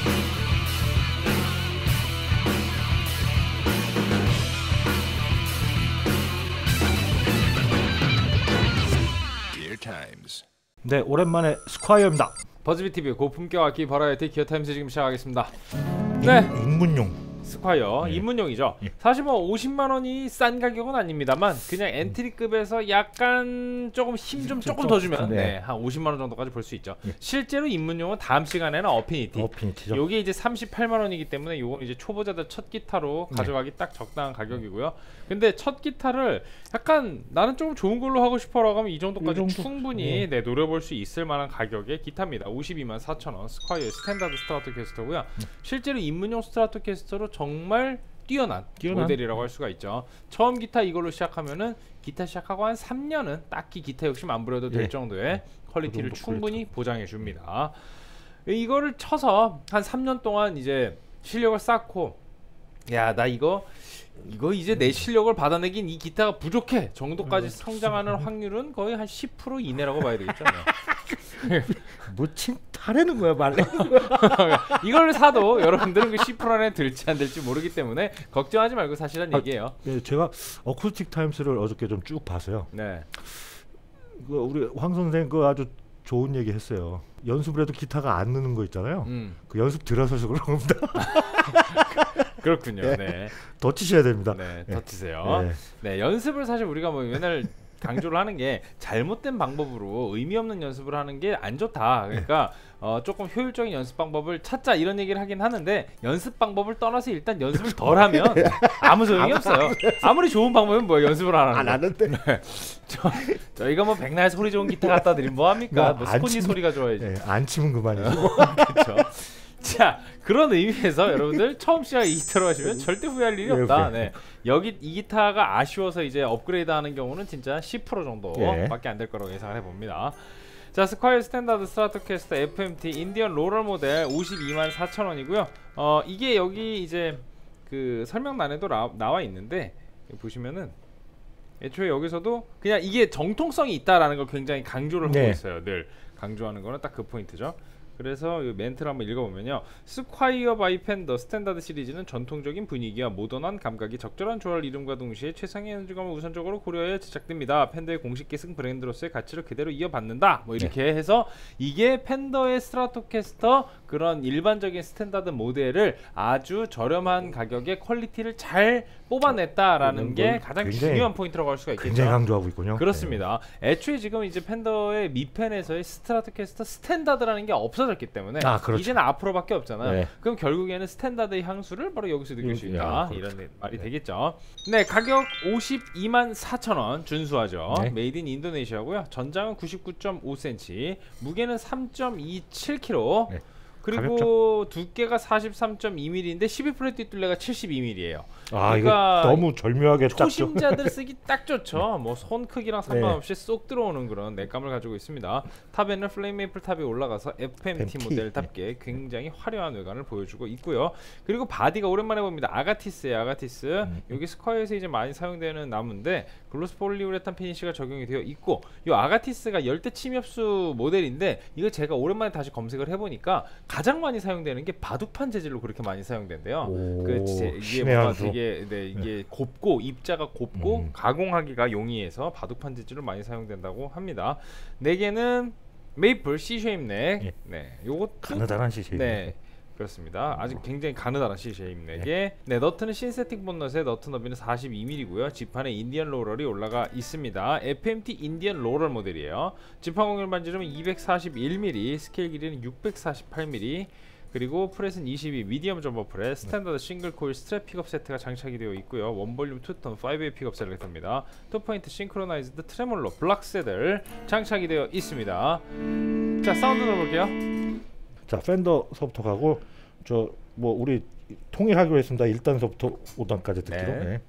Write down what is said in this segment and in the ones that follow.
네, 오랜만에 스콰이어입니다. 버즈비TV의 고품격 악기 버라이어티 기어타임즈 지금 시작하겠습니다. 네, 입문용 스콰이어 입문용이죠. 사실 뭐 50만원이 싼 가격은 아닙니다만 그냥 엔트리급에서 약간 조금 힘 좀 조금 더 주면 한 50만원 정도까지 볼 수 있죠. 실제로 입문용은 다음 시간에는 어피니티죠. 요게 이제 38만원이기 때문에 요건 이제 초보자들 첫 기타로 가져가기 딱 적당한 가격이고요. 근데 첫 기타를 약간 나는 좀 좋은 걸로 하고 싶어라고 하면 이 정도까지 충분히 노려볼 수 있을 만한 가격의 기타입니다. 524,000원 스콰이어 스탠다드 스트라토캐스터고요. 실제로 입문용 스트라토캐스터로 정말 뛰어난 모델이라고 할 수가 있죠. 처음 기타 이걸로 시작하면은 기타 시작하고 한 3년은 딱히 기타 욕심 안 부려도 될 정도의 퀄리티를 충분히 보장해 줍니다. 이거를 쳐서 한 3년 동안 이제 실력을 쌓고 야, 나 이거 이제 내 실력을 받아내긴 이 기타가 부족해 정도까지 성장하는 확률은 거의 한 10% 이내라고 봐야 되겠죠. 뭐 침탈하는 거야 말래. 이걸 사도 여러분들은 그 10% 안에 들지 안 될지 모르기 때문에 걱정하지 말고 사실은 얘기해요. 네, 제가 어쿠스틱 타임스를 어저께 좀 쭉 봐서요. 네. 우리 황 선생 그 아주 좋은 얘기 했어요. 연습을 해도 기타가 안 느는 거 있잖아요. 그 연습 들어서서 그런 겁니다. 그렇군요. 네. 더 치셔야 됩니다. 네, 더 치세요. 네, 연습을 사실 우리가 뭐 맨날 강조를 하는 게 잘못된 방법으로 의미 없는 연습을 하는 게 안 좋다. 그러니까 조금 효율적인 연습 방법을 찾자 이런 얘기를 하긴 하는데 연습 방법을 떠나서 일단 연습을 덜 하면 아무 소용이 없어요. 아무리 좋은 방법은 뭐 연습을 안 하는데. 네. 저희가 뭐 백날 소리 좋은 기타 갖다 드리면 뭐 합니까? 뭐 스코니 소리가 좋아야지. 안 치면 그만이죠. 그렇죠. 자, 그런 의미에서 여러분들 처음 시작 이 기타로 하시면 절대 후회할 일이 없다. 네. 여기 이 기타가 아쉬워서 이제 업그레이드 하는 경우는 진짜 10% 정도밖에 안 될 거라고 예상을 해봅니다. 자, 스콰이어 스탠다드 스트라토캐스터 FMT 인디언 로럴 모델 524,000원이고요. 이게 여기 이제 그 설명란에도 나와 있는데 보시면은 애초에 여기서도 그냥 이게 정통성이 있다라는 걸 굉장히 강조를 하고 있어요. 늘 강조하는 거는 딱 그 포인트죠. 그래서 이 멘트를 한번 읽어보면요. 스콰이어 바이 펜더 스탠다드 시리즈는 전통적인 분위기와 모던한 감각이 적절한 조화를 이룸과 동시에 최상의 연주감을 우선적으로 고려해 제작됩니다. 펜더의 공식 계승 브랜드로서의 가치를 그대로 이어받는다. 뭐 이렇게 해서 이게 펜더의 스트라토캐스터 그런 일반적인 스탠다드 모델을 아주 저렴한 가격에 퀄리티를 잘 뽑아냈다라는 게 가장 중요한 포인트라고 할 수가 있겠죠. 굉장히 강조하고 있군요. 그렇습니다. 애초에 지금 이제 펜더의 미펜에서의 스트라토캐스터 스탠다드라는 게 없어졌기 때문에 이제는 앞으로밖에 없잖아요. 그럼 결국에는 스탠다드의 향수를 바로 여기서 느낄 수 있다. 이런 말이 되겠죠. 네, 가격 524,000원 준수하죠. 메이드 인 인도네시아고요. 전장은 99.5cm, 무게는 3.27kg. 그리고 가볍죠? 두께가 43.2mm인데 12프렛 뒷둘레가 72mm예요. 그러니까 이거 너무 절묘하게 초심자들 쓰기 딱 좋죠. 뭐 손 크기랑 상관없이 쏙 들어오는 그런 내감을 가지고 있습니다. 탑에는 플레임 메이플 탑이 올라가서 FMT 모델답게 굉장히 화려한 외관을 보여주고 있고요. 그리고 바디가 오랜만에 봅니다. 아가티스예요. 아가티스. 여기 스콰이어에서 이제 많이 사용되는 나무인데 글로스 폴리우레탄 피니시가 적용이 되어 있고, 이 아가티스가 열대 침엽수 모델인데 이거 제가 오랜만에 다시 검색을 해보니까 가장 많이 사용되는 게 바둑판 재질로 그렇게 많이 사용된대요. 이게 뭔가 되게 이게 곱고 입자가 곱고 가공하기가 용이해서 바둑판 재질로 많이 사용된다고 합니다. 넥에는 메이플 C 쉐입 넥. 요것도 가느다란 C 쉐입 넥. 그렇습니다. 아직 굉장히 가느다란 C 쉐입 넥에 너트는 신세틱 본넛의 너트 너비는 42mm고요. 지판에 인디언 로럴이 올라가 있습니다. FMT 인디언 로럴 모델이에요. 지판 공률 반지름은 241mm, 스케일 길이는 648mm, 그리고 프렛은 22 미디엄 점버 프렛, 스탠다드 싱글 코일 스트랩 픽업 세트가 장착이 되어 있고요. 원볼륨 투톤 5웨이 픽업 셀렉터입니다. 투포인트 싱크로나이즈드 트레몰로 블락 세들 장착이 되어 있습니다. 자, 사운드 들어볼게요. 자, 팬더서부터 가고 저 뭐 우리 통일하기로 했습니다. 1단서부터 5단까지 듣기로.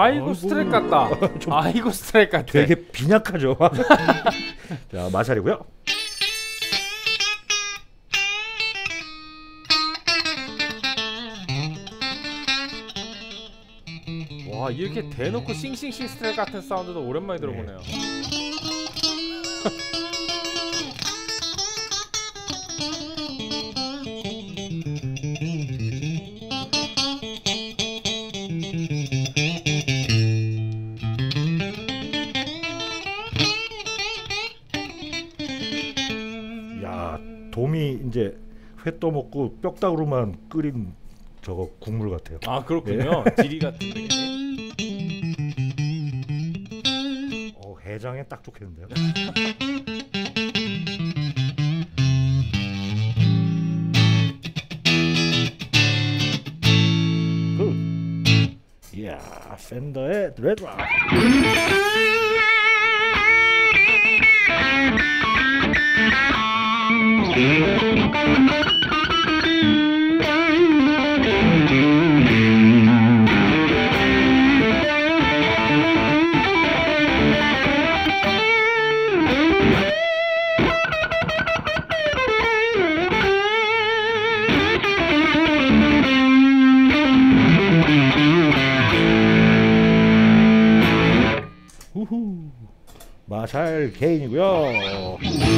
아이고 스트랩 같다. 아이고 스트랩 같아. 되게 빈약하죠. 자, 마샬이고요. 와, 이렇게 대놓고 싱싱싱 스트랩 같은 사운드도 오랜만에 들어보네요. 야, 돔이 이제 회 떠먹고 뼈다구로만 끓인 저거 국물 같아요. 아, 그렇군요. 지리 같은 게. 해장에 딱 좋겠는데요. 굿. 이야, 팬더의 레드락. 우후. 마샬 개인이고요.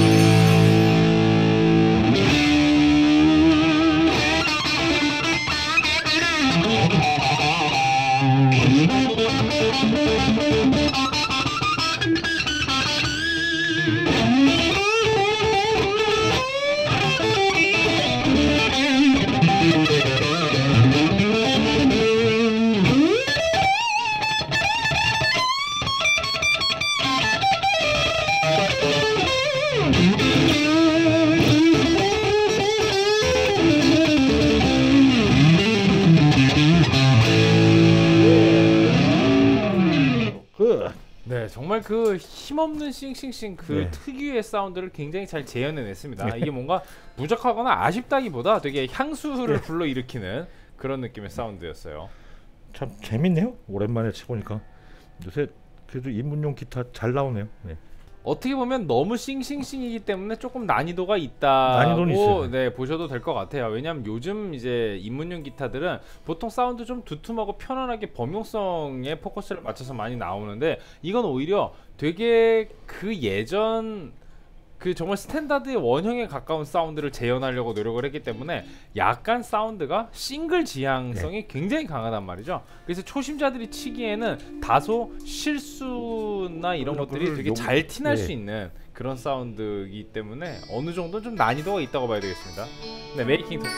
네, 정말 그 힘없는 싱싱싱 그 특유의 사운드를 굉장히 잘 재현해냈습니다. 이게 뭔가 부족하거나 아쉽다기보다 되게 향수를 불러일으키는 그런 느낌의 사운드였어요. 참 재밌네요. 오랜만에 치보니까 요새 그래도 입문용 기타 잘 나오네요. 네. 어떻게 보면 너무 싱싱싱이기 때문에 조금 난이도가 있다고 보셔도 될 것 같아요. 왜냐하면 요즘 이제 입문용 기타들은 보통 사운드 좀 두툼하고 편안하게 범용성에 포커스를 맞춰서 많이 나오는데 이건 오히려 되게 그 예전 그 정말 스탠다드의 원형에 가까운 사운드를 재현하려고 노력을 했기 때문에 약간 사운드가 싱글 지향성이 굉장히 강하단 말이죠. 그래서 초심자들이 치기에는 다소 실수나 이런 것들이 되게 잘 티날 수 있는 그런 사운드이기 때문에 어느 정도 좀 난이도가 있다고 봐야 되겠습니다. 네, 메이킹 톤.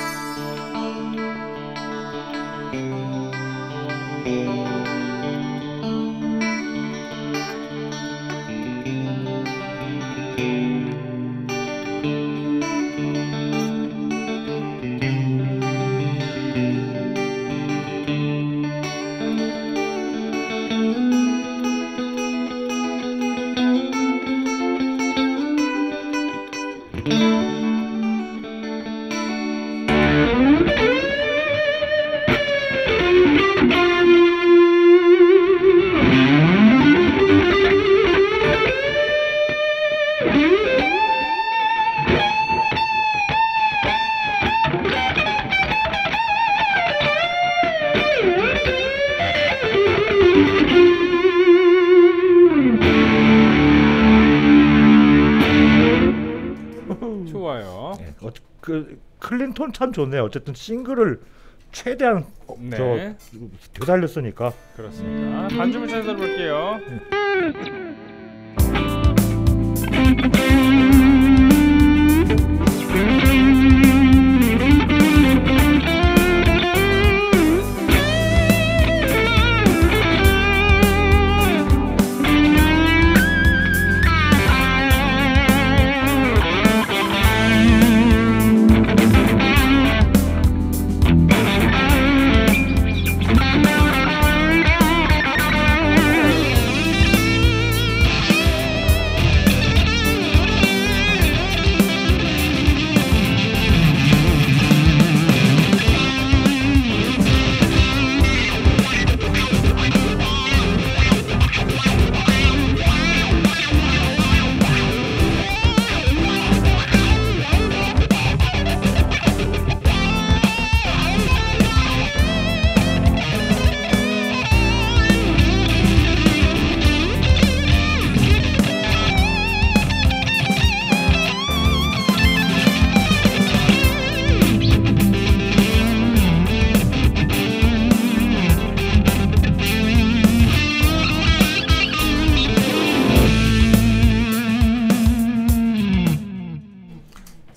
좋아요. 네, 그 클린톤 참 좋네요. 어쨌든 싱글을 최대한 되살렸으니까. 그렇습니다. 반주물 찬스를 볼게요.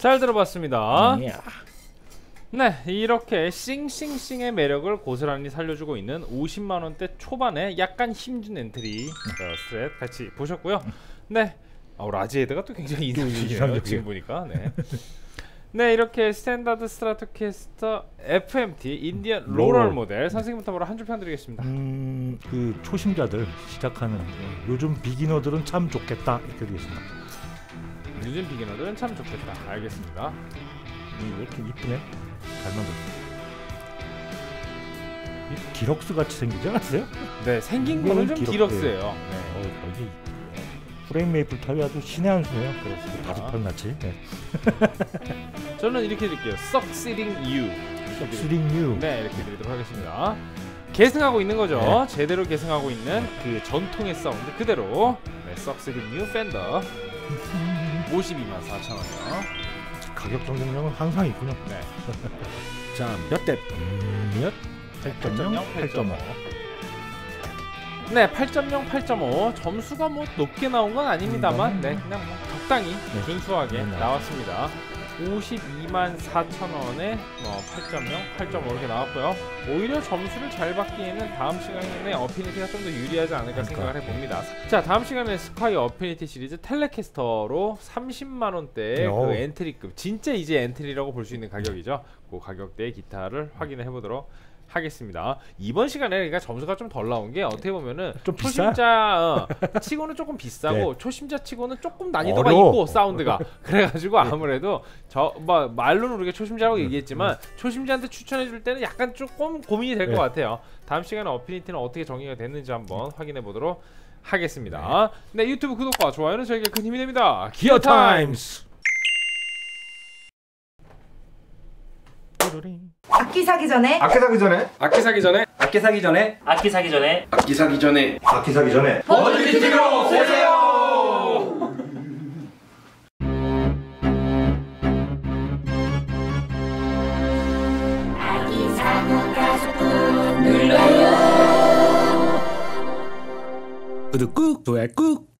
잘 들어봤습니다. 네, 이렇게 싱싱싱의 매력을 고스란히 살려주고 있는 50만원대 초반에 약간 힘준 엔트리 스트랩 같이 보셨고요. 네, 라지헤드가 또 굉장히 인상적이에요. 지금 보니까. 네, 이렇게 스탠다드 스트라토캐스터 FMT 인디언 로럴 모델 선생님부터 바로 한 줄 평드리겠습니다. 그 초심자들 시작하는 요즘 비기너들은 참 좋겠다 이렇게 되겠습니다. 요즘 비기너들은 참 좋겠다. 알겠습니다. 왜 이렇게 이쁘네? 잘 만들었어. 디럭스 같이 생기지 않았어요? 네, 생긴 거는 좀 디럭스예요. 네. 이게 프레임 메이플 타이 아주 신의 한 수네요. 그렇습니다. 다섯 낫지. 네. 저는 이렇게 드릴게요. Succeeding You. Succeeding You. 네, 이렇게 드리도록 하겠습니다. 계승하고 있는 거죠. 네. 제대로 계승하고 있는 그 전통의 사운드 그대로. 네, Succeeding You 팬더 524,000원이요. 가격 정정력은 항상 있군요. 네. 자, 몇 대? 몇? 8.0, 8.5. 네, 8.0, 8.5. 점수가 뭐 높게 나온 건 아닙니다만, 네, 그냥 뭐 적당히 준수하게 나왔습니다. 524,000원에 8.0, 8.5 이렇게 나왔고요. 오히려 점수를 잘 받기에는 다음 시간에 어피니티가 좀 더 유리하지 않을까 생각을 해봅니다. 자, 다음 시간에 스카이 어피니티 시리즈 텔레캐스터로 30만원대의 그 엔트리급, 진짜 이제 엔트리라고 볼 수 있는 가격이죠. 그 가격대의 기타를 확인해 보도록 하겠습니다. 이번 시간에 그러니까 점수가 좀 덜 나온 게 어떻게 보면은 좀 초심자 치고는 조금 비싸고 초심자 치고는 조금 난이도가 있고 사운드가 그래가지고 아무래도 저 뭐 말로는 우리가 초심자라고 얘기했지만 초심자한테 추천해 줄 때는 약간 조금 고민이 될 것 같아요. 다음 시간에 어피니티는 어떻게 정의가 됐는지 한번 확인해 보도록 하겠습니다. 네, 유튜브 구독과 좋아요는 저에게 큰 힘이 됩니다. 기어 타임스. 악기 사기 전에 악기 사기 전에 악기 사기 전에 악기 사기 전에 악기 사기 전에 악기 사기 전에 악기 사기 전에 버즈키트로 오세요. 아기 사고 가족도 눌러요. 구독 꾹 좋아요 꾹